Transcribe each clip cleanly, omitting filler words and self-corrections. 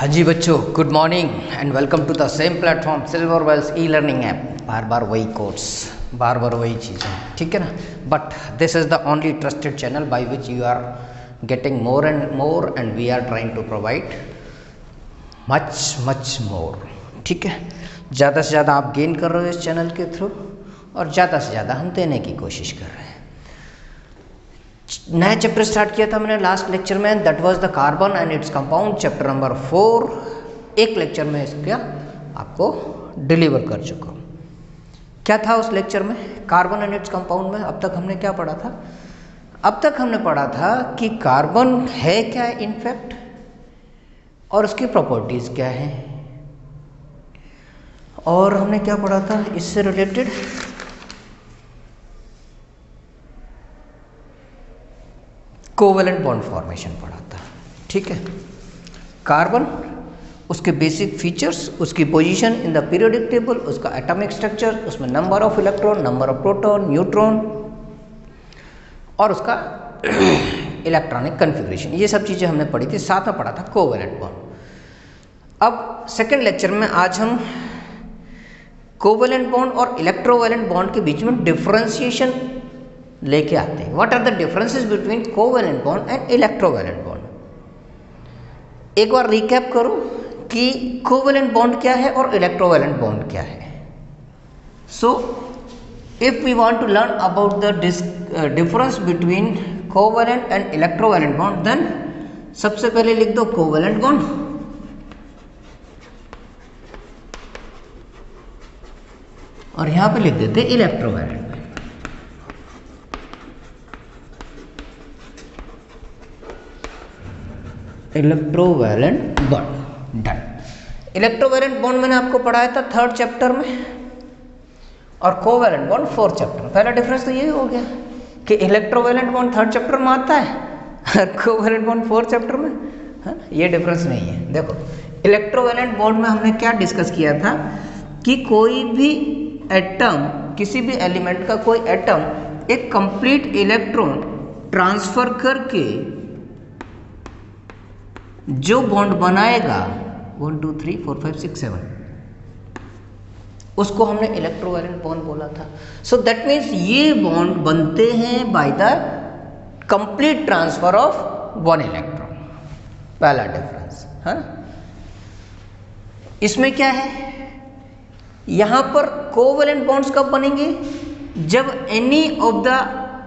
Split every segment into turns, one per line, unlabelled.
हाँ जी बच्चों, good morning and welcome to the same platform Silver Wells e learning app. बार बार वही कोर्स, बार बार वही चीज़ें, ठीक है ना। But this is the only trusted channel by which you are getting more and we are trying to provide much more, ठीक है। ज़्यादा से ज़्यादा आप गेन कर रहे हो इस चैनल के थ्रू और ज़्यादा से ज़्यादा हम देने की कोशिश कर रहे हैं। नया चैप्टर स्टार्ट किया था मैंने लास्ट लेक्चर में, that was the carbon and its compound, chapter number 4। एक लेक्चर में इसका आपको डिलीवर कर चुका हूँ। क्या था उस लेक्चर में? कार्बन एंड इट्स कंपाउंड में अब तक हमने क्या पढ़ा था? अब तक हमने पढ़ा था कि कार्बन है क्या इनफैक्ट, और उसकी प्रॉपर्टीज क्या है, और हमने क्या पढ़ा था इससे रिलेटेड? कोवेलेंट बॉन्ड फॉर्मेशन पढ़ा था, ठीक है। कार्बन, उसके बेसिक फीचर्स, उसकी position in the periodic table, उसका एटॉमिक स्ट्रक्चर, उसमें number of electron, number of proton, neutron और उसका इलेक्ट्रॉनिक कन्फिग्रेशन, ये सब चीज़ें हमने पढ़ी थी। साथ में पढ़ा था कोवेलेंट बॉन्ड। अब सेकेंड लेक्चर में आज हम कोवेलेंट बॉन्ड और इलेक्ट्रोवेलेंट बॉन्ड के बीच में डिफरेंशिएशन लेके आते हैं। What are the differences between covalent bond and electrovalent bond. एक बार रिकैप करो कि कोवेलेंट बॉन्ड क्या है और इलेक्ट्रोवेलेंट बॉन्ड क्या है। So if we want to learn about the difference between covalent and electrovalent bond, then सबसे पहले लिख दो कोवेलेंट बॉन्ड, और यहां पे लिख देते electrovalent. Electrovalent bond done. Electrovalent bond मैंने आपको पढ़ाया था 3rd चैप्टर में और कोवेलेंट बॉन्ड 4th चैप्टर में। पहला डिफरेंस तो ये हो गया कि इलेक्ट्रोवेलेंट बॉन्ड 3rd चैप्टर में आता है और कोवेलेंट बॉन्ड 4th चैप्टर में, हाँ, ये डिफरेंस नहीं है। देखो, इलेक्ट्रोवेलेंट बॉन्ड में हमने क्या डिस्कस किया था कि कोई भी एटम, किसी भी एलिमेंट का कोई एटम एक कंप्लीट इलेक्ट्रॉन ट्रांसफर करके जो बॉन्ड बनाएगा 1 2 3 4 5 6 7, उसको हमने इलेक्ट्रोवेलेंट बॉन्ड बोला था। सो दैट मीन्स ये बॉन्ड बनते हैं by the complete transfer of 1 electron. पहला डिफरेंस है। इसमें क्या है, यहां पर कोवेलेंट बॉन्ड्स कब बनेंगे? जब एनी ऑफ द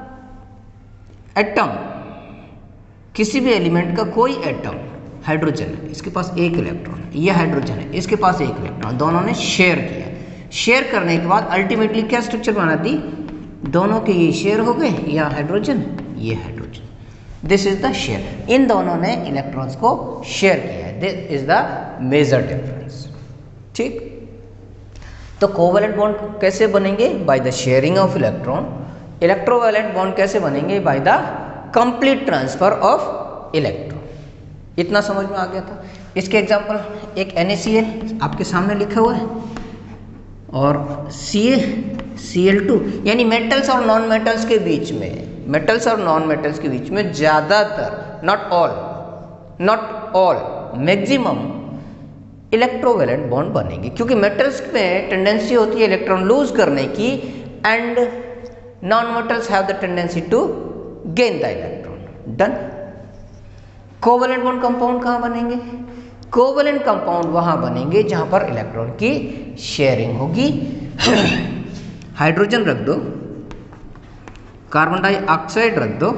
एटम, किसी भी एलिमेंट का कोई एटम, हाइड्रोजन है, इसके पास एक इलेक्ट्रॉन है, यह हाइड्रोजन है, इसके पास एक इलेक्ट्रॉन, दोनों ने शेयर किया। शेयर करने के बाद अल्टीमेटली क्या स्ट्रक्चर बना दी? दोनों के ये शेयर हो गए, यह हाइड्रोजन, ये hydrogen. This is the share. इन दोनों ने इलेक्ट्रॉन्स को शेयर किया है। This is the major difference, ठीक। तो कोवेलेंट बॉन्ड कैसे बनेंगे? By the sharing of electron. Electrovalent bond कैसे बनेंगे? By the complete transfer of electron. इतना समझ में आ गया था। इसके एग्जांपल, एक NaCl आपके सामने लिखा हुआ है और Cl2, यानी मेटल्स और नॉन मेटल्स के बीच में, मेटल्स और नॉन मेटल्स के बीच में ज़्यादातर, not all, maximum electrovalent bond बनेंगे, क्योंकि मेटल्स में टेंडेंसी होती है इलेक्ट्रॉन लूज करने की and non metals have the tendency to gain the electron. Done. Covalent bond compound कहाँ बनेंगे? कोवेलेंट कंपाउंड वहां बनेंगे जहां पर इलेक्ट्रॉन की शेयरिंग होगी। हाइड्रोजन रख दो, कार्बन डाइऑक्साइड रख दो,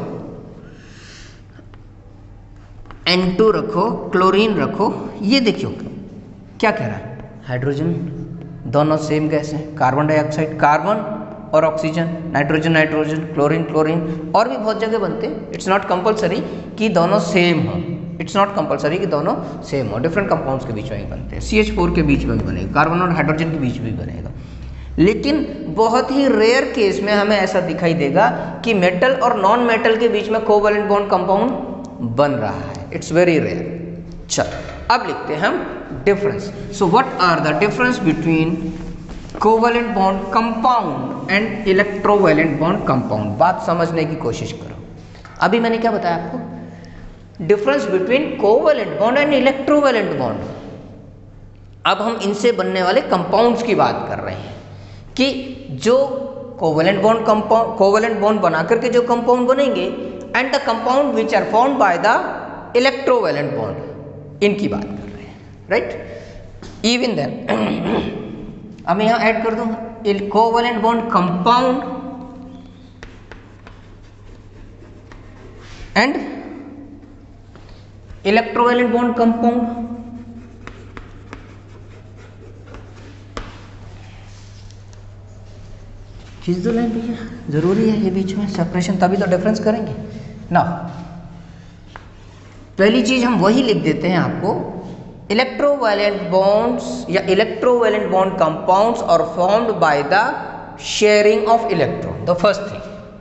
N2 रखो, क्लोरीन रखो। ये देखियो क्या कह रहा है, हाइड्रोजन, दोनों सेम गैस हैं, कार्बन डाइऑक्साइड कार्बन और oxygen, nitrogen nitrogen, chlorine chlorine, और भी बहुत जगह बनते हैं। इट्स नॉट कंपलसरी कि दोनों सेम हो, इट्स नॉट कंपलसरी कि दोनों सेम हो, डिफरेंट कंपाउंड्स के बीच में ही बनते हैं। CH4 के बीच में भी बनेगा, कार्बन और हाइड्रोजन के बीच में भी बनेगा, लेकिन बहुत ही रेयर केस में हमें ऐसा दिखाई देगा कि मेटल और नॉन मेटल के बीच में कोवेलेंट बॉन्ड कंपाउंड बन रहा है। It's very rare. चलो अब लिखते हैं हम difference. So what are the difference between covalent bond compound and electrovalent bond compound? बात समझने की कोशिश करो। अभी मैंने क्या बताया आपको difference between covalent bond and electrovalent bond. अब हम इनसे बनने वाले कंपाउंड्स की बात कर रहे हैं कि जो कोवैलेंट बॉन्ड बना करके जो कंपाउंड बनेंगे and the compound which are formed by the electrovalent bond, इनकी बात कर रहे हैं, राइट। इवन देन अब मैं यहाँ ऐड कर दूँ covalent bond compound and electrovalent bond compound. खींच दो लाइन भैया, जरूरी है ये बीच में सेपरेशन, तभी तो डिफरेंस करेंगे ना। पहली चीज हम वही लिख देते हैं आपको, इलेक्ट्रोवैलेंट बॉन्ड्स या electrovalent bond compounds are formed by the sharing of electron. The first thing,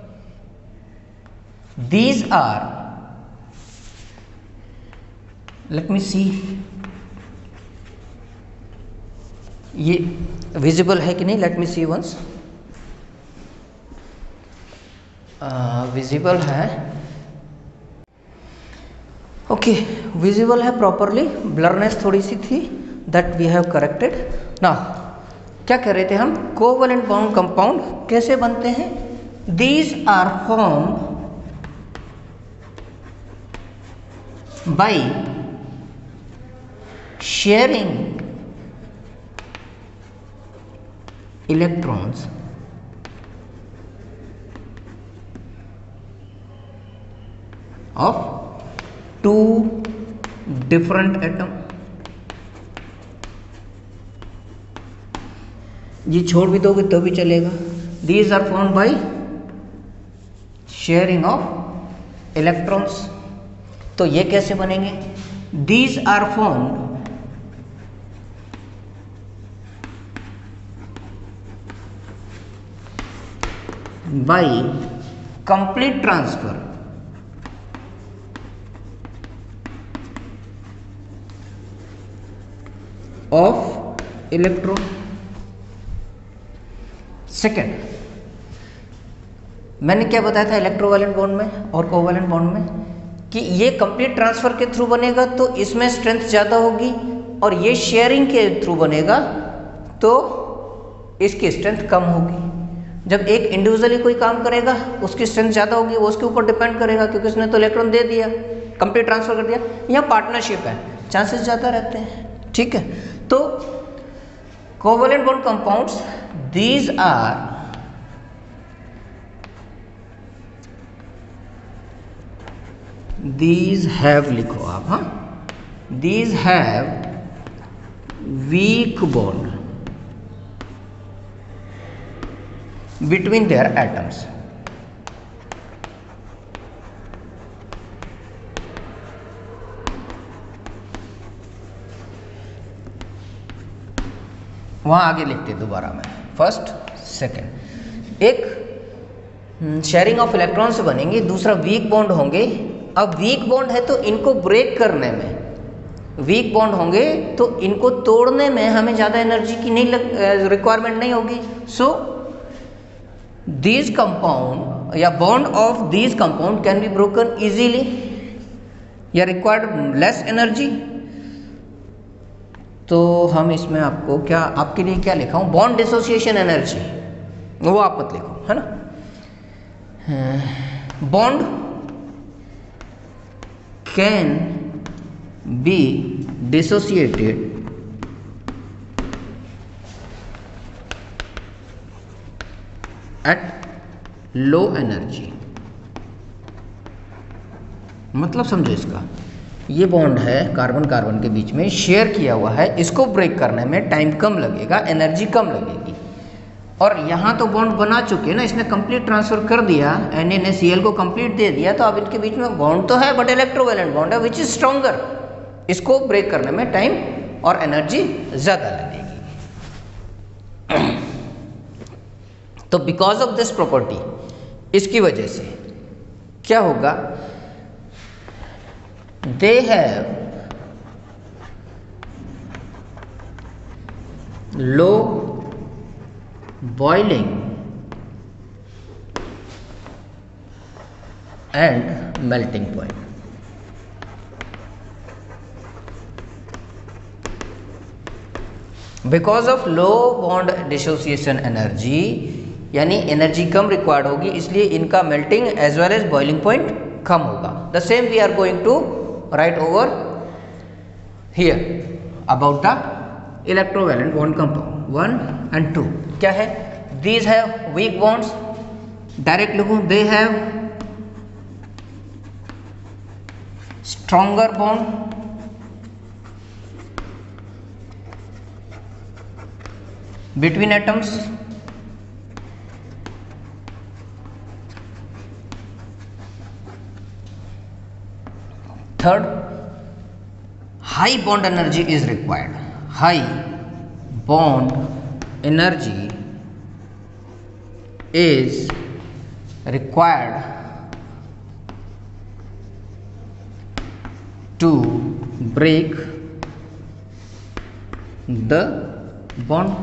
these are, let me see, ये विजिबल है कि नहीं, let me see once. Visible है, ओके विजिबल है प्रॉपरली, ब्लरनेस थोड़ी सी थी, that we have corrected. Now क्या कह रहे थे हम, कोवैलेंट बॉन्ड कंपाउंड कैसे बनते हैं, these are formed by sharing electrons of two different atom। ये छोड़ भी दोगे तो भी चलेगा। These are formed by sharing of electrons। तो ये कैसे बनेंगे, these are formed by complete transfer of electron. Second, मैंने क्या बताया था इलेक्ट्रोवैलेंट बॉन्ड में और कोवैलेंट बॉन्ड में कि ये कंप्लीट ट्रांसफर के थ्रू बनेगा तो इसमें स्ट्रेंथ ज़्यादा होगी, और ये शेयरिंग के थ्रू बनेगा तो इसकी स्ट्रेंथ कम होगी। जब एक इंडिविजुअली कोई काम करेगा उसकी स्ट्रेंथ ज़्यादा होगी, वो उसके ऊपर डिपेंड करेगा क्योंकि उसने तो इलेक्ट्रॉन दे दिया, कंप्लीट ट्रांसफर कर दिया। यहाँ पार्टनरशिप है, चांसेस ज़्यादा रहते हैं, ठीक है। तो covalent bond compounds, these are these have लिखो आप, हाँ, these have weak bond between their atoms। वहां आगे लिखते दोबारा में, फर्स्ट सेकंड, एक शेयरिंग ऑफ इलेक्ट्रॉन से बनेंगे, दूसरा वीक बॉन्ड होंगे। अब वीक बॉन्ड है तो इनको ब्रेक करने में, वीक बॉन्ड होंगे तो इनको तोड़ने में हमें ज़्यादा एनर्जी की नहीं रिक्वायरमेंट नहीं होगी। सो दीज कंपाउंड या bond of these compound can be broken easily या रिक्वायर्ड लेस एनर्जी। तो हम इसमें आपको क्या, आपके लिए क्या लिखा हूँ, बॉन्ड डिसोसिएशन एनर्जी, वो आप मत लिखो, है ना। Bond can be dissociated at low energy। मतलब समझो इसका, ये बॉन्ड है कार्बन कार्बन के बीच में शेयर किया हुआ है, इसको ब्रेक करने में टाइम कम लगेगा, एनर्जी कम लगेगी। और यहाँ तो बॉन्ड बना चुके हैं ना, इसने कंप्लीट ट्रांसफर कर दिया, Na ने Cl को कंप्लीट दे दिया, तो अब इनके बीच में बॉन्ड तो है बट इलेक्ट्रोवैलेंट बॉन्ड है विच इज स्ट्रॉन्गर। इसको ब्रेक करने में टाइम और एनर्जी ज़्यादा लगेगी। तो बिकॉज ऑफ दिस प्रॉपर्टी, इसकी वजह से क्या होगा, they have low boiling and melting point। Because of low bond dissociation energy, यानी एनर्जी कम रिक्वायर्ड होगी, इसलिए इनका melting as well as boiling point कम होगा। The same we are going to write over here about the electrovalent bond compound 1 and 2। क्या है? These have weak bonds, direct लिखूं, they have stronger bond between atoms, third, high bond energy is required, high bond energy is required to break the bond,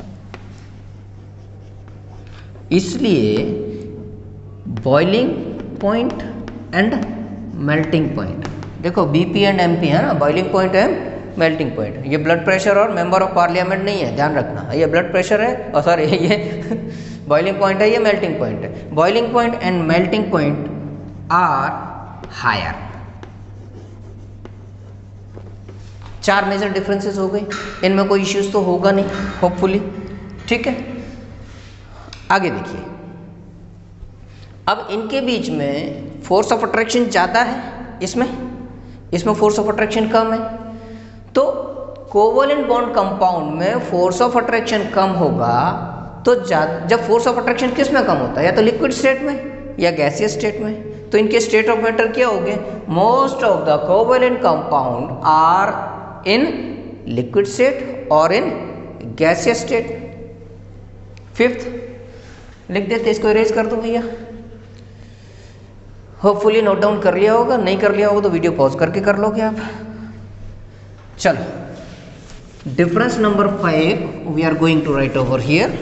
इसलिए boiling point and melting point, देखो BP and MP है ना, boiling point and melting point. ये blood pressure और member of parliament नहीं है, ध्यान रखना, ये ब्लड प्रेशर है और सॉरी ये बॉइलिंग पॉइंट है, ये मेल्टिंग पॉइंट है। Boiling point and melting point are higher. 4 major differences हो गए, इनमें कोई इश्यूज तो होगा नहीं होपफुली, ठीक है। आगे देखिए, अब इनके बीच में फोर्स ऑफ अट्रैक्शन ज़्यादा है, इसमें फोर्स ऑफ अट्रैक्शन कम है, तो कोवैलेंट बॉन्ड कंपाउंड में फोर्स ऑफ अट्रैक्शन कम होगा। तो जब फोर्स ऑफ अट्रैक्शन किस में कम होता है, या तो लिक्विड स्टेट में या गैसियस स्टेट में, तो इनके स्टेट ऑफ मैटर क्या हो गए? Most of the covalent compound are in liquid state और इन गैसियस स्टेट। फिफ्थ लिख देते, इसको इरेज कर दो भैया। होपफुली नोट डाउन कर लिया होगा, नहीं कर लिया होगा तो वीडियो पॉज करके कर लोगे आप। चलो, difference number 5 we are going to write over here.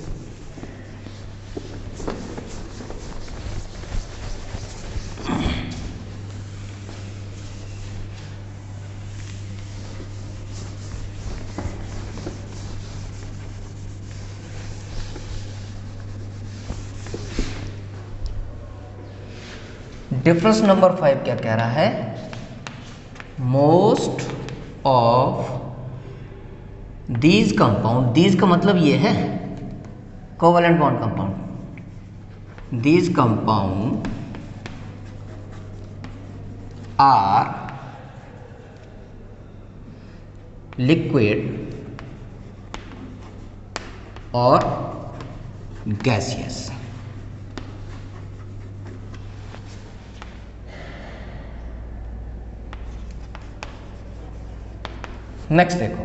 Difference number 5 क्या कह रहा है? Most of these compound, these का मतलब ये है covalent bond compound, these compound are liquid और गैसियस। नेक्स्ट देखो,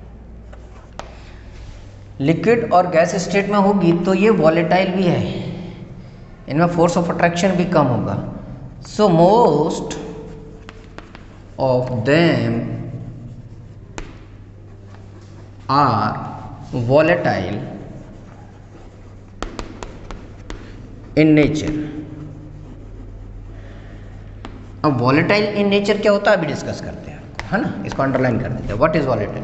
लिक्विड और गैस स्टेट में होगी तो ये वॉलेटाइल भी है, इनमें फोर्स ऑफ अट्रैक्शन भी कम होगा। So most of them are volatile in nature. अब वॉलेटाइल इन नेचर क्या होता है अभी डिस्कस करते हैं, है ना, इसको अंडरलाइन कर देते हैं। What is volatile?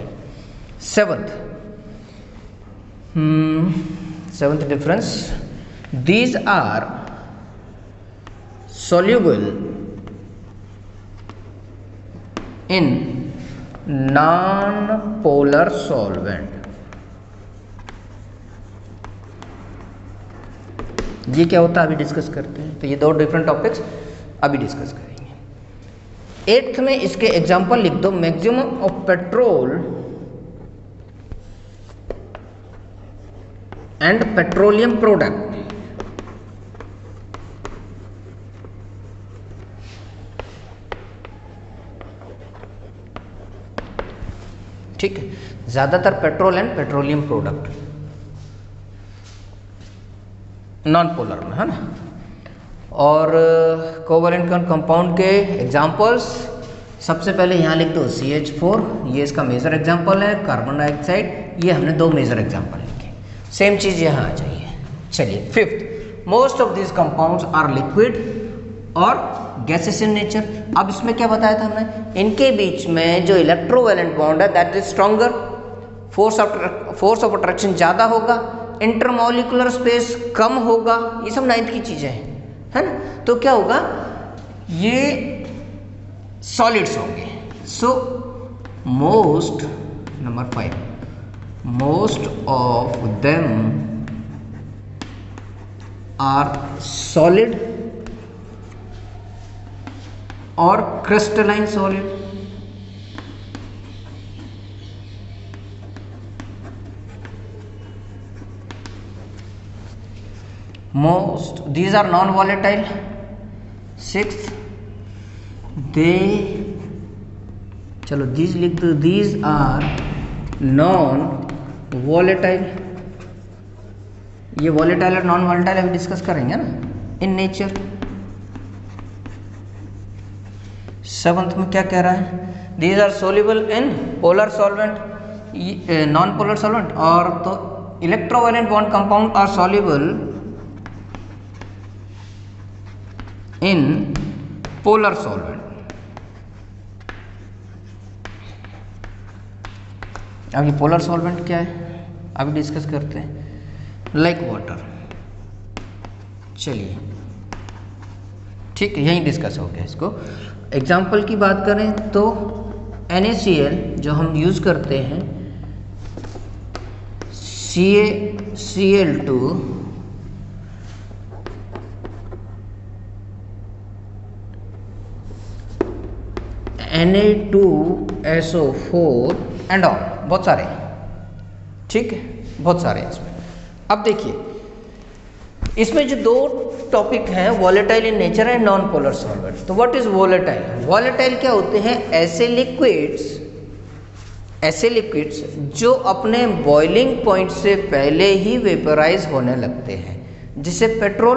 Seventh difference, these are soluble in non-polar solvent। ये क्या होता है अभी डिस्कस करते हैं। तो ये 2 डिफरेंट टॉपिक्स अभी डिस्कस करेंगे। 8th में इसके एग्जांपल लिख दो। Maximum of petrol and petroleum product, ठीक है, ज्यादातर petrol and petroleum product non polar में, है ना। और कोवैलेंट कंपाउंड के एग्जांपल्स सबसे पहले यहाँ लिख दो CH4, ये इसका मेजर एग्जांपल है। कार्बन डाइऑक्साइड, ये हमने 2 मेजर एग्जांपल लिखे। सेम चीज़ यहाँ आ जाइए। चलिए 5th, most of this compounds are liquid और गैसेस इन नेचर। अब इसमें क्या बताया था हमने, इनके बीच में जो इलेक्ट्रोवैलेंट बॉन्ड है that is stronger, force of attraction ज़्यादा होगा, इंटरमॉलिक्यूलर स्पेस कम होगा, ये सब 9th की चीज़ें हैं, है ना। तो क्या होगा, ये सॉलिड्स होंगे। So most, number 5, most of them are solid और crystalline solid. Most, these are non-volatile. 6th, they, चलो these लिख दो, these are non-volatile। ये volatile और non-volatile अभी डिस्कस करेंगे ना इन नेचर। 7th में क्या कह रहा है, these are soluble in polar solvent, non-polar solvent, और तो electrovalent bond compound are soluble in polar solvent. अब ये पोलर सॉल्वेंट क्या है अभी डिस्कस करते हैं, लाइक वाटर। चलिए ठीक है, यहीं डिस्कस हो गया। इसको एग्जाम्पल की बात करें तो NaCl जो हम यूज़ करते हैं, Cl2 Na2SO4 एंड ऑल, बहुत सारे, ठीक है, बहुत सारे हैं इसमें। अब देखिए इसमें जो दो टॉपिक हैं, volatile in nature and non polar solvent. तो व्हाट इज वॉलेटाइल? वॉलेटाइल क्या होते हैं, ऐसे लिक्विड्स जो अपने बॉइलिंग पॉइंट से पहले ही वेपराइज होने लगते हैं। जैसे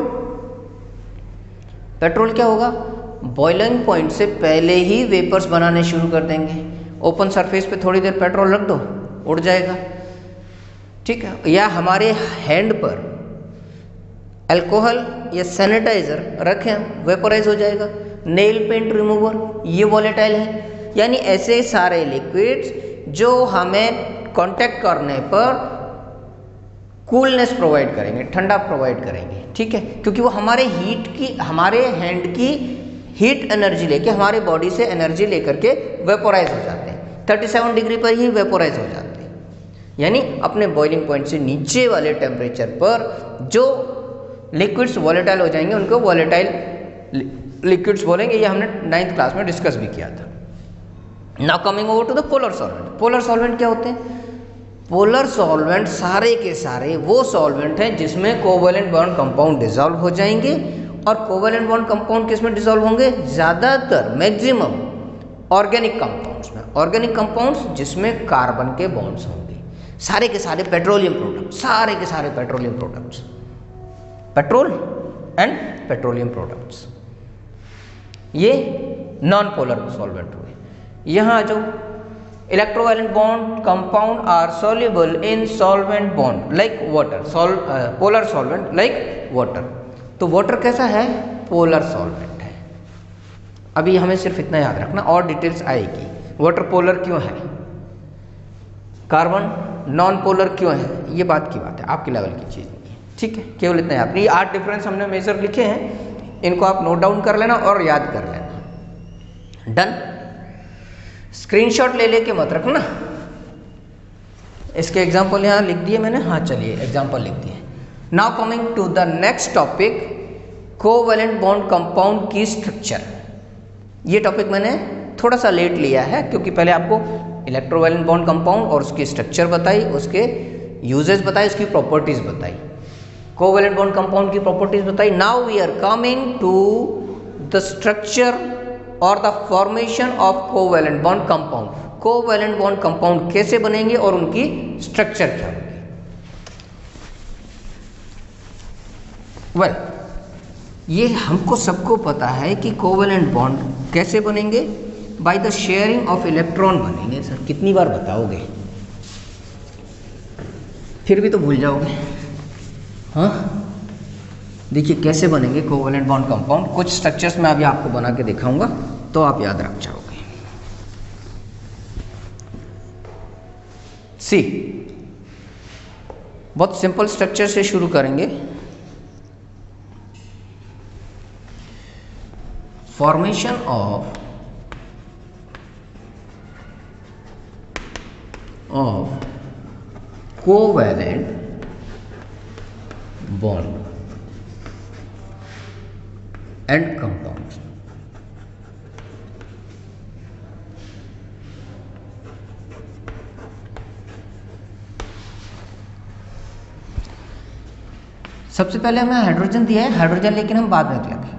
पेट्रोल क्या होगा, बॉइलिंग पॉइंट से पहले ही वेपर्स बनाने शुरू कर देंगे। ओपन सरफेस पे थोड़ी देर पेट्रोल रख दो, उड़ जाएगा, ठीक है। या हमारे हैंड पर अल्कोहल या सैनिटाइजर रखें, वेपराइज हो जाएगा। नेल पेंट रिमूवर, ये वॉलेटाइल है। यानी ऐसे सारे लिक्विड्स जो हमें कांटेक्ट करने पर कूलनेस प्रोवाइड करेंगे, ठंडा प्रोवाइड करेंगे, ठीक है, क्योंकि वो हमारे हैंड की हीट एनर्जी लेके, हमारे बॉडी से एनर्जी लेकर के वेपोराइज हो जाते हैं। 37 डिग्री पर ही वेपोराइज हो जाते हैं, यानी अपने बॉइलिंग पॉइंट से नीचे वाले टेम्परेचर पर जो लिक्विड्स वॉलेटाइल हो जाएंगे उनको वॉलेटाइल लिक्विड्स बोलेंगे। ये हमने 9th क्लास में डिस्कस भी किया था। Now coming over to the polar solvent. Polar solvent क्या होते हैं? पोलर सॉल्वेंट सारे के सारे वो सॉल्वेंट हैं जिसमें कोवैलेंट बॉन्ड कंपाउंड डिसॉल्व हो जाएंगे। और कोवैलेंट बॉन्ड कंपाउंड किस में डिसॉल्व होंगे? ज़्यादातर मैक्सिमम ऑर्गेनिक कंपाउंड्स में। ऑर्गेनिक कंपाउंड्स जिसमें कार्बन के बॉन्ड्स होंगे। सारे के सारे पेट्रोलियम प्रोडक्ट्स, सारे के सारे petroleum products, petrol and petroleum products, ये नॉन पोलर सॉल्वेंट हुए। यहाँ जो electrovalent bond compound are soluble in solvent bond like water, polar solvent like water. तो वाटर कैसा है? पोलर सॉल्वेंट है। अभी हमें सिर्फ इतना याद रखना, और डिटेल्स आएगी। वाटर पोलर क्यों है, कार्बन नॉन पोलर क्यों है, ये बात की बात है, आपके लेवल की चीज़ नहीं है, ठीक है। केवल इतना याद नहीं। 8 डिफरेंस हमने मेजर लिखे हैं, इनको आप नोट डाउन कर लेना और याद कर लेना। डन। स्क्रीनशॉट ले लेके मत रखना। इसके एग्जाम्पल यहाँ लिख दिए मैंने। हाँ चलिए, एग्जाम्पल लिख दिए। Now coming to the next topic, covalent bond compound की स्ट्रक्चर। ये टॉपिक मैंने थोड़ा सा लेट लिया है क्योंकि पहले आपको इलेक्ट्रोवैलेंट बॉन्ड कंपाउंड और उसकी स्ट्रक्चर बताई, उसके यूजेस बताए, उसकी प्रॉपर्टीज बताई, कोवैलेंट बॉन्ड कंपाउंड की प्रॉपर्टीज बताई। Now we are coming to the structure और the formation of covalent bond compound. Covalent bond compound कैसे बनेंगे और उनकी स्ट्रक्चर क्या होगी। वेल, ये हमको सबको पता है कि कोवैलेंट बॉन्ड कैसे बनेंगे, by the sharing of electron बनेंगे। सर कितनी बार बताओगे, फिर भी तो भूल जाओगे। हाँ देखिए कैसे बनेंगे कोवैलेंट बॉन्ड कंपाउंड। कुछ स्ट्रक्चर्स मैं अभी आपको बना के दिखाऊंगा तो आप याद रख जाओगे। सी, बहुत सिंपल स्ट्रक्चर से शुरू करेंगे। Formation of covalent bond and compounds. सबसे पहले हमें हाइड्रोजन दिया है, हाइड्रोजन लेकिन हम बाद में लिखेंगे।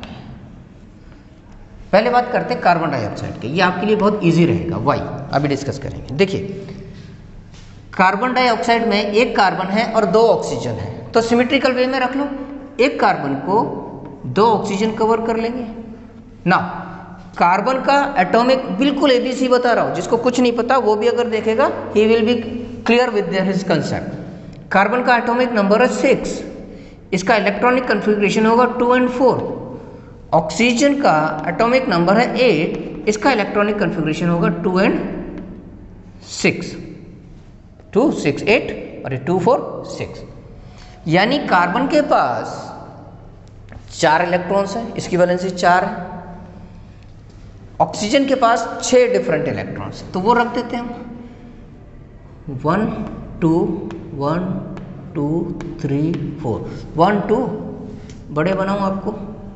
पहले बात करते हैं कार्बन डाइऑक्साइड की, ये आपके लिए बहुत इजी रहेगा, वाई अभी डिस्कस करेंगे। देखिए कार्बन डाइऑक्साइड में एक कार्बन है और 2 ऑक्सीजन है, तो सिमेट्रिकल वे में रख लो, एक कार्बन को 2 ऑक्सीजन कवर कर लेंगे ना। कार्बन का एटॉमिक बिल्कुल एबीसी बता रहा हूं, जिसको कुछ नहीं पता वो भी अगर देखेगा he will be clear with his concept. Carbon का एटॉमिक नंबर है 6, इसका इलेक्ट्रॉनिक कन्फिग्रेशन होगा 2 and 4। ऑक्सीजन का एटॉमिक नंबर है 8, इसका इलेक्ट्रॉनिक कन्फिग्रेशन होगा 2 and 6, 2 6 8 और 2 4 6। यानी कार्बन के पास 4 इलेक्ट्रॉन्स हैं, इसकी वैलेंसी 4 है। ऑक्सीजन के पास 6 डिफरेंट इलेक्ट्रॉन्स, तो वो रख देते हैं हम 1 2 1 2 3 4 1 2 बड़े बनाऊं आपको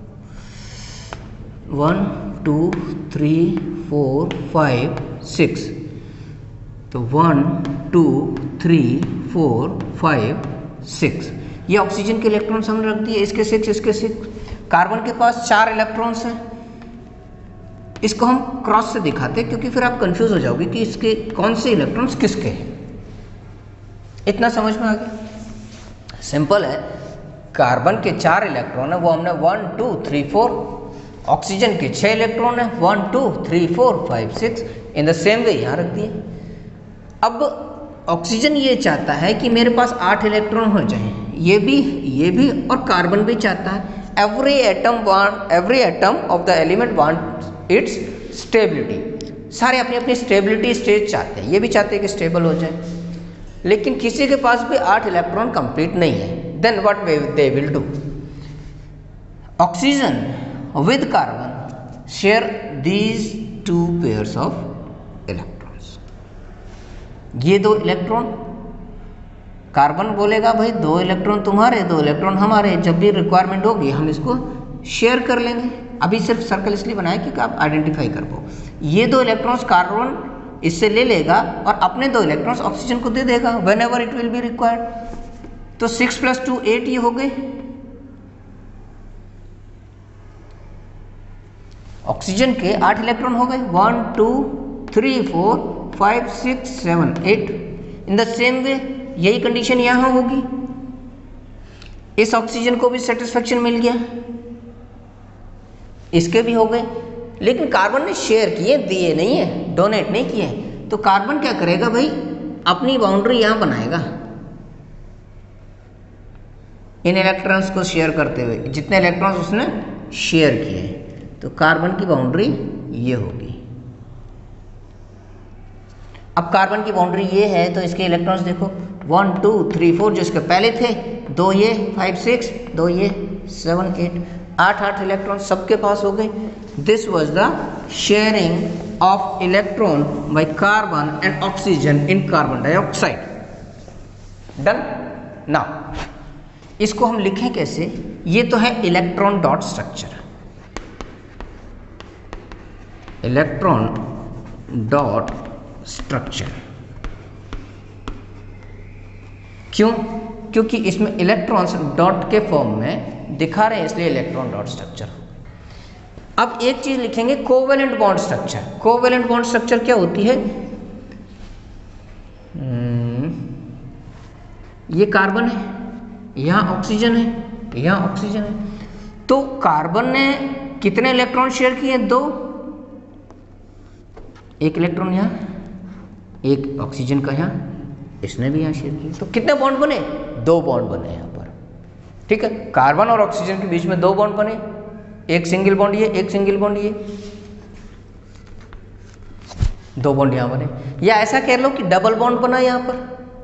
1 2 3 4 5 6, तो 1 2 3 4 5 6 ये ऑक्सीजन के इलेक्ट्रॉन्स हमने रख दिए, इसके 6 इसके 6। कार्बन के पास 4 इलेक्ट्रॉन्स हैं, इसको हम क्रॉस से दिखाते हैं क्योंकि फिर आप कंफ्यूज हो जाओगे कि इसके कौन से इलेक्ट्रॉन्स किसके हैं। इतना समझ में आ गया? सिंपल है, कार्बन के 4 इलेक्ट्रॉन है वो हमने 1 2 3 4, ऑक्सीजन के 6 इलेक्ट्रॉन है 1 2 3 4 5 6, इन द सेम वे यहाँ रख दिए। अब ऑक्सीजन ये चाहता है कि मेरे पास 8 इलेक्ट्रॉन हो जाएं, ये भी और कार्बन भी चाहता है। Every atom of the element want its stability, सारे अपनी अपनी स्टेबिलिटी स्टेज चाहते हैं, ये भी चाहते हैं कि स्टेबल हो जाए, लेकिन किसी के पास भी 8 इलेक्ट्रॉन कंप्लीट नहीं है। Then what they will do, oxygen with carbon share these 2 pairs of electrons. ये 2 इलेक्ट्रॉन, कार्बन बोलेगा भाई 2 इलेक्ट्रॉन तुम्हारे 2 इलेक्ट्रॉन हमारे, जब भी रिक्वायरमेंट होगी हम इसको शेयर कर लेंगे। अभी सिर्फ सर्कल इसलिए बनाया कि आप आइडेंटिफाई कर पाओ। ये 2 इलेक्ट्रॉन्स कार्बन इससे ले लेगा और अपने 2 इलेक्ट्रॉन्स ऑक्सीजन को दे देगा whenever it will be required. तो 6 + 2 8 ये हो गए। ऑक्सीजन के 8 इलेक्ट्रॉन हो गए, 1 2 3 4 5 6 7 8। इन द सेम वे यही कंडीशन यहां होगी, इस ऑक्सीजन को भी सेटिस्फेक्शन मिल गया, इसके भी हो गए, लेकिन कार्बन ने शेयर किए, दिए नहीं है, डोनेट नहीं किए। तो कार्बन क्या करेगा भाई, अपनी बाउंड्री यहां बनाएगा इन इलेक्ट्रॉन्स को शेयर करते हुए, जितने इलेक्ट्रॉन्स उसने शेयर किए। तो कार्बन की बाउंड्री ये होगी। अब कार्बन की बाउंड्री ये है तो इसके इलेक्ट्रॉन्स देखो 1 2 3 4 जो इसके पहले थे, 2 ये 5 6, 2 ये 7 8, 8 इलेक्ट्रॉन सबके पास हो गए। This was the sharing of electron by carbon and oxygen in carbon dioxide. Done. Now इसको हम लिखें कैसे, ये तो है electron dot structure, electron dot structure. क्यों? क्योंकि इसमें इलेक्ट्रॉन्स डॉट के फॉर्म में दिखा रहे हैं, इसलिए इलेक्ट्रॉन डॉट स्ट्रक्चर। अब एक चीज लिखेंगे, covalent bond structure. Covalent bond structure क्या होती है, ये कार्बन है, यहां ऑक्सीजन है, यहां ऑक्सीजन है, तो कार्बन ने कितने इलेक्ट्रॉन शेयर किए, 2, एक इलेक्ट्रॉन यहां, एक ऑक्सीजन का यहां, इसने भी यहां शेयर किया, तो कितने बॉन्ड बने, 2 बॉन्ड बने यहां पर। ठीक है, कार्बन और ऑक्सीजन के बीच में 2 बॉन्ड बने, एक सिंगल बॉन्ड ये, एक सिंगल बॉन्ड ये, 2 बॉन्ड यहां बने। या ऐसा कह लो कि डबल बॉन्ड बना यहां पर,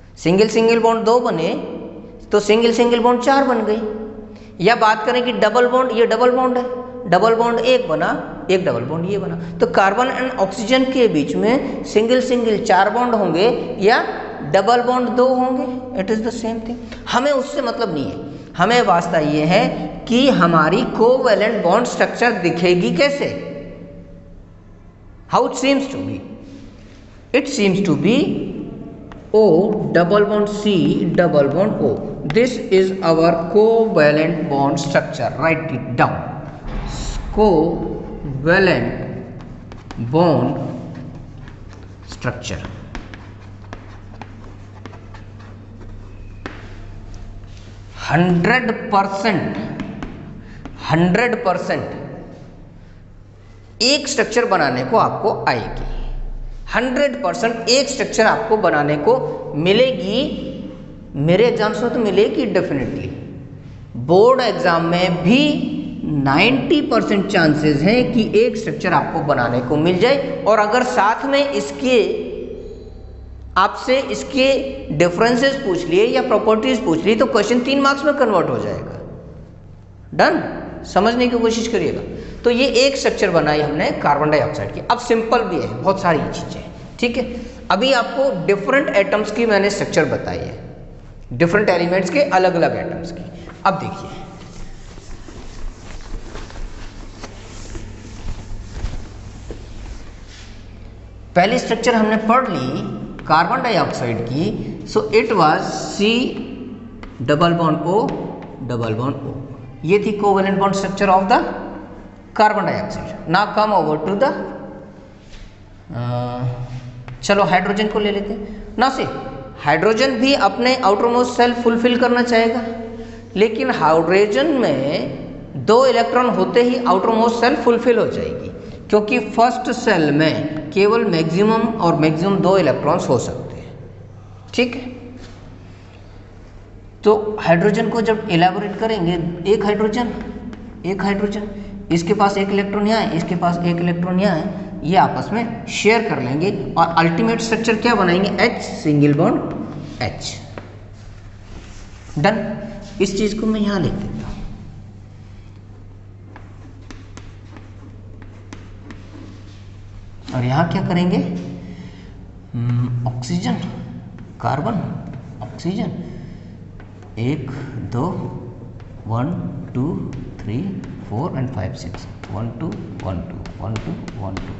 सिंगल सिंगल बॉन्ड 2 बने तो सिंगल सिंगल बॉन्ड 4 बन गई। या बात करें कि डबल बॉन्ड, ये डबल बॉन्ड है, डबल बॉन्ड 1 बना, एक डबल बॉन्ड ये बना, तो कार्बन एंड ऑक्सीजन के बीच में सिंगल सिंगल 4 बॉन्ड होंगे या डबल बॉन्ड 2 होंगे, it is the same thing. हमें उससे मतलब नहीं है, हमें वास्ता ये है कि हमारी कोवैलेंट बॉन्ड स्ट्रक्चर दिखेगी कैसे, how it seems to be, it seems to be O double bond C double bond O. This is our covalent bond structure. Write it down. Covalent bond structure. 100% एक structure बनाने को आपको आएगी, 100% एक structure आपको बनाने को मिलेगी। मेरे एग्जाम्स में तो मिलेगी डेफिनेटली, बोर्ड एग्जाम में भी 90% चांसेस हैं कि एक स्ट्रक्चर आपको बनाने को मिल जाए। और अगर साथ में इसके आपसे इसके डिफरेंसेस पूछ लिए या प्रॉपर्टीज पूछ ली तो क्वेश्चन 3 मार्क्स में कन्वर्ट हो जाएगा। डन, समझने की कोशिश करिएगा। तो ये एक स्ट्रक्चर बनाई हमने कार्बन डाइऑक्साइड की। अब सिंपल भी है, बहुत सारी चीजें, ठीक है। अभी आपको डिफरेंट एटम्स की मैंने स्ट्रक्चर बताई है, डिफरेंट एलिमेंट्स के अलग अलग एटम्स की। अब देखिए, पहली स्ट्रक्चर हमने पढ़ ली कार्बन डाइऑक्साइड की, so it was C double bond O double bond O। ये थी covalent bond structure of the carbon dioxide. Now come over to the चलो हाइड्रोजन को ले लेते हैं ना। से हाइड्रोजन भी अपने आउटर मोस्ट सेल फुलफिल करना चाहेगा, लेकिन हाइड्रोजन में 2 इलेक्ट्रॉन होते ही आउटर मोस्ट सेल फुलफिल हो जाएगी, क्योंकि फर्स्ट सेल में केवल मैक्सिमम और मैक्सिमम 2 इलेक्ट्रॉन्स हो सकते हैं, ठीक है। तो हाइड्रोजन को जब इलेबोरेट करेंगे, एक हाइड्रोजन इसके पास एक इलेक्ट्रॉन यहाँ है, इसके पास एक इलेक्ट्रॉन यहाँ है, ये आपस में शेयर कर लेंगे और अल्टीमेट स्ट्रक्चर क्या बनाएंगे, H single bond H। Done, इस चीज को मैं यहाँ लिख देता हूँ। और यहाँ क्या करेंगे, ऑक्सीजन कार्बन ऑक्सीजन 1 2 1 2 3 4 and 5 6 1 2 1 2 1 2 1 2।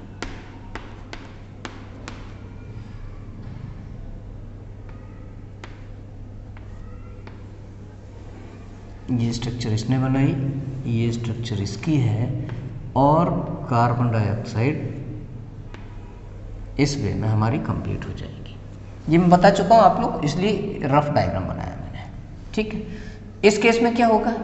ये स्ट्रक्चर इसने बनाई, ये स्ट्रक्चर इसकी है, और कार्बन डाइऑक्साइड इस वे में हमारी कंप्लीट हो जाएगी। ये मैं बता चुका हूँ आप लोग, इसलिए रफ डायग्राम बनाया मैंने, ठीक है। इस केस में क्या होगा,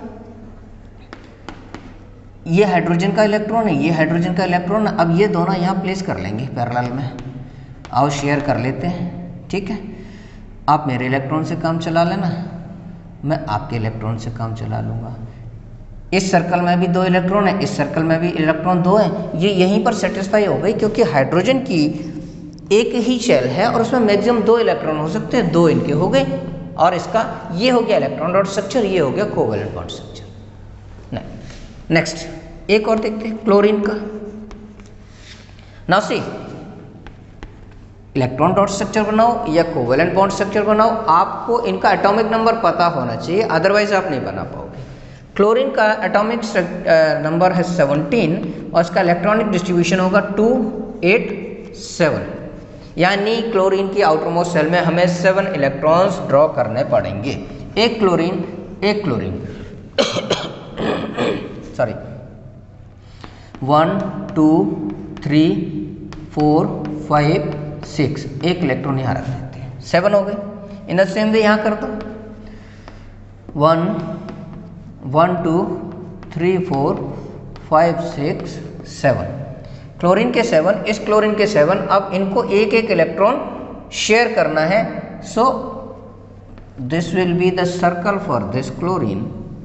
ये हाइड्रोजन का इलेक्ट्रॉन है, ये हाइड्रोजन का इलेक्ट्रॉन है। अब ये दोनों यहाँ प्लेस कर लेंगे पैरेलल में, आओ शेयर कर लेते हैं, ठीक है। आप मेरे इलेक्ट्रॉन से काम चला लेना, मैं आपके इलेक्ट्रॉन से काम चला लूँगा। इस सर्कल में भी 2 इलेक्ट्रॉन है, इस सर्कल में भी इलेक्ट्रॉन 2 है, ये यहीं पर सेटिस्फाई हो गई, क्योंकि हाइड्रोजन की एक ही शेल है और उसमें मैक्सिमम 2 इलेक्ट्रॉन हो सकते हैं, 2 इनके हो गए। और इसका ये हो गया इलेक्ट्रॉन डॉट स्ट्रक्चर, ये हो गया कोवैलेंट बॉन्ड स्ट्रक्चर। नेक्स्ट एक और देखते हैं, क्लोरीन का। Now see, electron dot structure बनाओ या कोवैलेंट बॉन्ड स्ट्रक्चर बनाओ, आपको इनका एटॉमिक नंबर पता होना चाहिए, अदरवाइज आप नहीं बना पाओगे। क्लोरीन का एटॉमिक नंबर है 17 और इसका इलेक्ट्रॉनिक डिस्ट्रीब्यूशन होगा 2 8 7, यानी क्लोरीन की आउटर मोस्ट सेल में हमें 7 इलेक्ट्रॉन्स ड्रॉ करने पड़ेंगे। एक क्लोरीन सॉरी 1 2 3 4 5 6, एक इलेक्ट्रॉन यहाँ रख देते हैं, 7 हो गए। इन द सेम वे यहाँ कर दो, 1 1 2 3 4 5 6 7, क्लोरीन के 7, इस क्लोरीन के 7। अब इनको एक एक इलेक्ट्रॉन शेयर करना है, so this will be the circle for this chlorine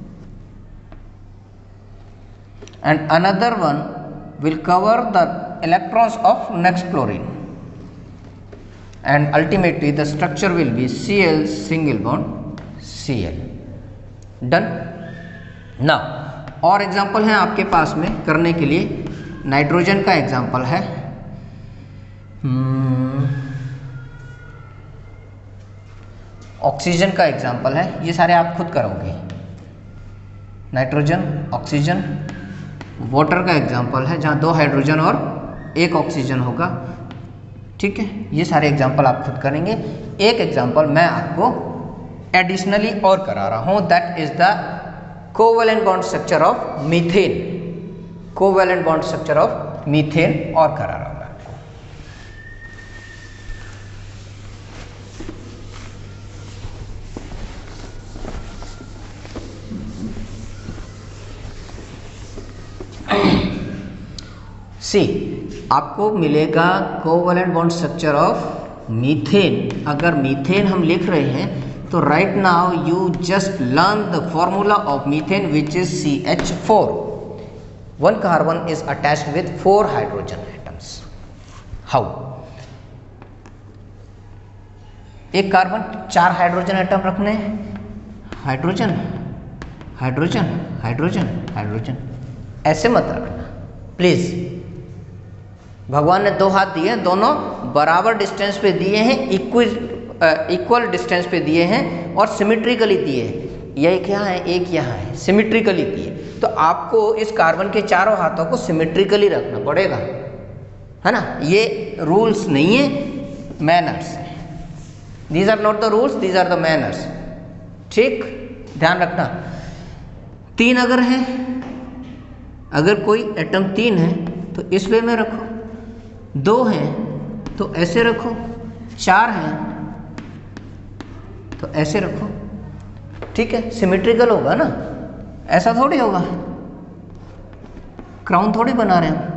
and another one will cover the electrons of next chlorine। and ultimately the structure will be Cl single bond Cl. Done. Now और example है आपके पास में करने के लिए, nitrogen का example है, oxygen का एग्जाम्पल है, ये सारे आप खुद करोगे। नाइट्रोजन, ऑक्सीजन, वाटर का एग्जाम्पल है जहाँ 2 हाइड्रोजन और 1 ऑक्सीजन होगा। ठीक है, ये सारे एग्जाम्पल आप खुद करेंगे। एक एग्जाम्पल मैं आपको एडिशनली और करा रहा हूँ, that is the covalent bond structure of methane. Covalent bond structure of methane और करा रहा हूँ मैं आपको। सी आपको मिलेगा covalent bond structure of methane. अगर मीथेन हम लिख रहे हैं तो right now you just learn the formula of methane which is CH4। 1 carbon is attached with 4 hydrogen atoms. How? एक कार्बन 4 हाइड्रोजन एटम रखने हैं, हाइड्रोजन हाइड्रोजन हाइड्रोजन हाइड्रोजन, ऐसे मत रखना प्लीज। भगवान ने 2 हाथ दिए, दोनों बराबर डिस्टेंस पे दिए हैं, इक्वल डिस्टेंस पे दिए हैं और सिमेट्रिकली दिए हैं। ये एक यहाँ है, एक यहाँ है, सिमेट्रिकली दिए। तो आपको इस कार्बन के चारों हाथों को सिमेट्रिकली रखना पड़ेगा, है ना। ये रूल्स नहीं है, मैनर्स है। These are not the rules, these are the manners. ठीक, ध्यान रखना। 3 अगर है, अगर कोई एटम 3 है तो इस वे में रखो, 2 हैं तो ऐसे रखो, 4 हैं तो ऐसे रखो। ठीक है, सिमेट्रिकल होगा ना, ऐसा थोड़ी होगा, क्राउन थोड़ी बना रहे हैं।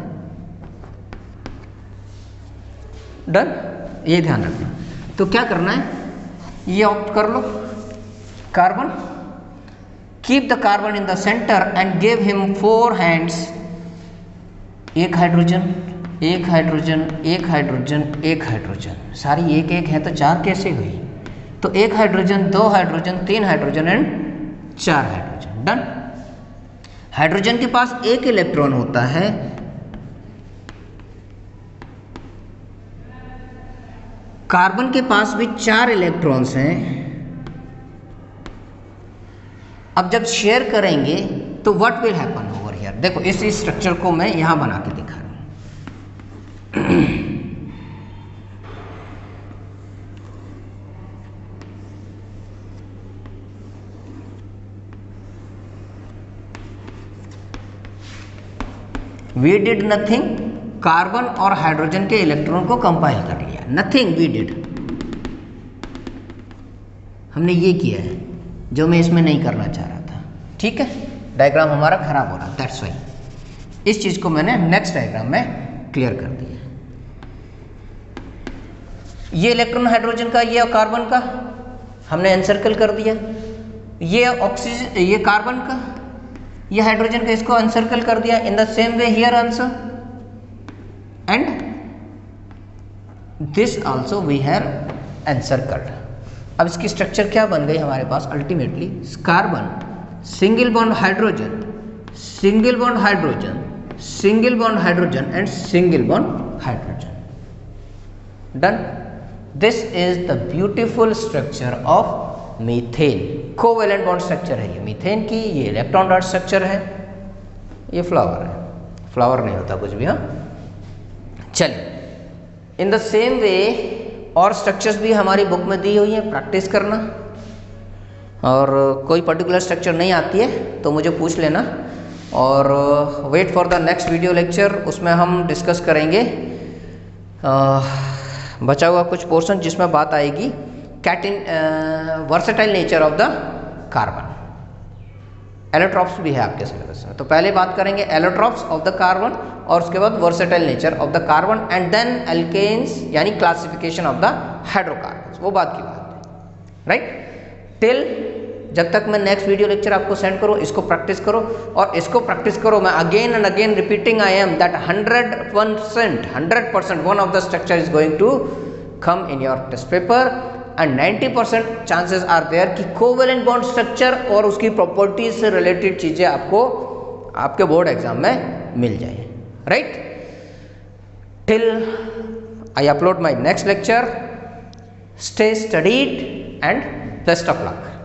डन, ये ध्यान रखना। तो क्या करना है, ये ऑप्ट कर लो, carbon, keep the carbon in the centre and give him 4 hands. 1 hydrogen, 1 hydrogen, 1 hydrogen, 1 hydrogen, सारी 1 1 है तो 4 कैसे हुई? तो 1 hydrogen, 2 hydrogen, 3 hydrogen and 4 hydrogen. Done. Hydrogen के पास 1 इलेक्ट्रॉन होता है, कार्बन के पास भी 4 इलेक्ट्रॉन्स हैं। अब जब शेयर करेंगे तो what will happen over here? देखो इस स्ट्रक्चर को मैं यहां बना के दिखा रहा हूं। वी डिड नथिंग, कार्बन और हाइड्रोजन के इलेक्ट्रॉन को कंपाइल कर लिया, नथिंग वी डिड। हमने ये किया है जो मैं इसमें नहीं करना चाह रहा था। ठीक है, डायग्राम हमारा खराब हो रहा, दैट्स वाई। इस चीज को मैंने नेक्स्ट डायग्राम में क्लियर कर दिया। ये इलेक्ट्रॉन हाइड्रोजन का, ये कार्बन का हमने एनसर्कल कर दिया। ये ऑक्सीजन, ये कार्बन का, ये हाइड्रोजन का, इसको अनसर्कल कर दिया। In the same way here also and this also we have encircled. अब इसकी स्ट्रक्चर क्या बन गई हमारे पास? Ultimately carbon, single bond hydrogen, single bond hydrogen, single bond hydrogen and single bond hydrogen. Done. This is the beautiful structure of methane. Covalent bond structure है ये methane की, ये इलेक्ट्रॉन डॉट स्ट्रक्चर है, ये फ्लावर है, flower नहीं होता कुछ भी। हाँ, चलिए। इन द सेम वे और स्ट्रक्चर्स भी हमारी बुक में दी हुई है, प्रैक्टिस करना। और कोई पर्टिकुलर स्ट्रक्चर नहीं आती है तो मुझे पूछ लेना, और wait for the next video lecture, उसमें हम डिस्कस करेंगे बचा हुआ कुछ पोर्शन जिसमें बात आएगी versatile nature of the carbon. Allotropes भी है आपके सिलेबस में, तो पहले बात करेंगे एलोट्रॉप्स ऑफ द कार्बन और उसके बाद versatile nature of the carbon and then alkanes यानी क्लासिफिकेशन ऑफ द हाइड्रोकार्बन्स, वो बात की बात है, राइट। टिल जब तक मैं नेक्स्ट वीडियो लेक्चर आपको सेंड करूँ, इसको प्रैक्टिस करो और इसको प्रैक्टिस करो। मैं again and again repeating I am that 100% one of the structure is going to come in your test paper and 90% chances are there कि कोवेलेंट बॉन्ड स्ट्रक्चर और उसकी प्रॉपर्टीज से रिलेटेड चीज़ें आपको आपके बोर्ड एग्जाम में मिल जाए, right. Till I upload my next lecture, stay studied and best of luck.